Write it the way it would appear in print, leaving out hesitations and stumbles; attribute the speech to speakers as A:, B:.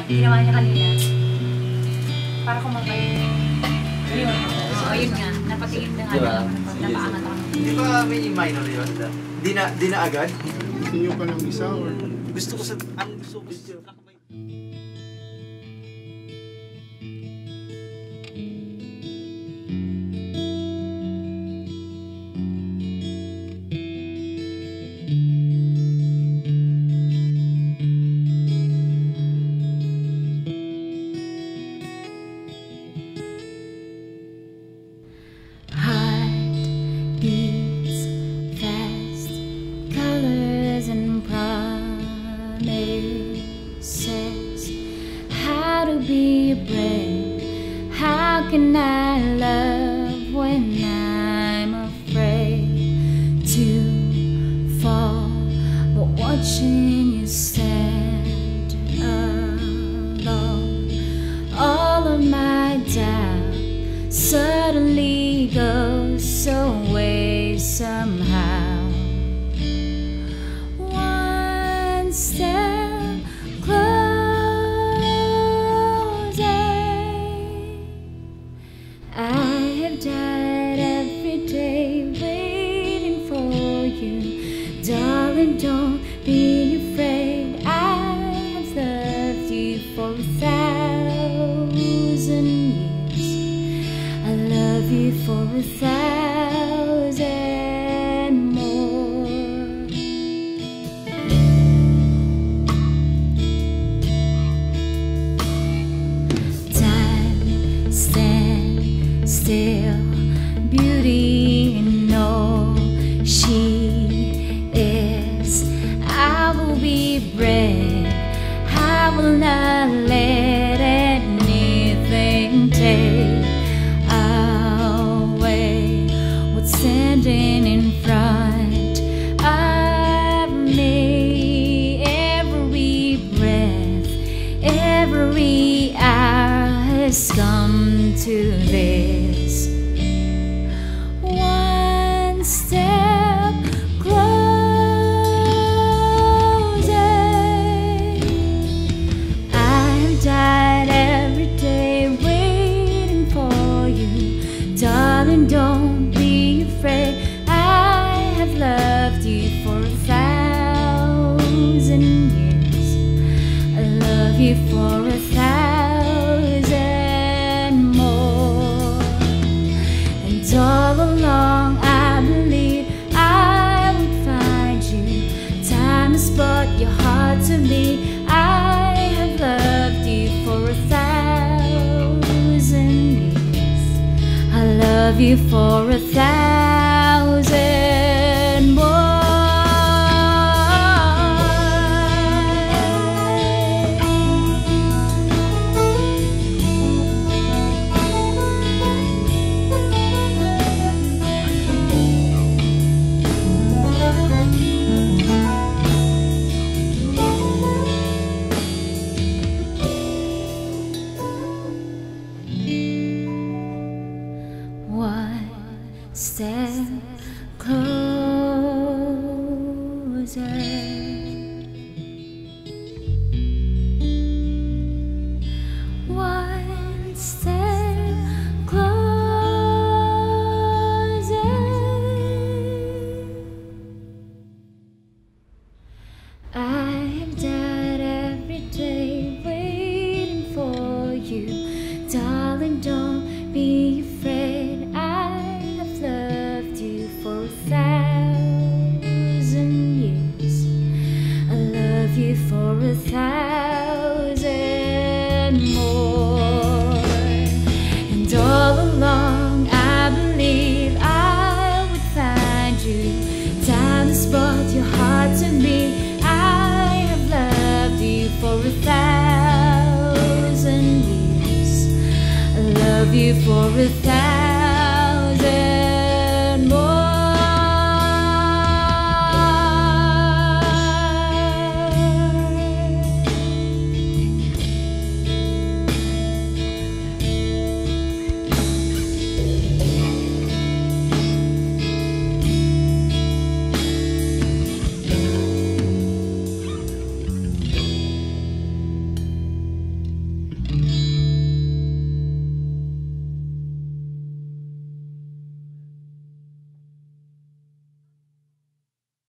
A: ginawa niya kanina. Para kumabay. Ayun. So, ayun nga. Napatingin na nga napaangat ako.
B: Di ba may minor yun? Di na agad?
C: Gusto nyo pa ng isa or?
B: Gusto ko sa... Ang gusto ko sa...
D: How to be brave? How can I love when I'm afraid to fall? But watching you stand alone, all of my doubt suddenly goes away somehow. One step closer. I have died every day waiting for you. Darling, don't be afraid. I have loved you for 1,000 years. I love you for 1,000 more. Time stands still, beauty in all she is. I will be brave. I will not let anything take away what's standing in front of me. Every breath, every hour has come to this. One step closer. I've died every day waiting for you. Darling, don't be afraid. I have loved you for 1,000 years. I love you for 1,000 more. And all along I believe I would find you. Time has brought your heart to me. I have loved you for 1,000 years. I love you for 1,000 more. One step closer. One step closer. I have died every day waiting for you. Darling, don't be afraid. I have loved you for 1,000 years. I love you for 1,000 more. And all along I believe I would find you. Time has brought your heart to me. I have loved you for 1,000 years. I love you for 1,000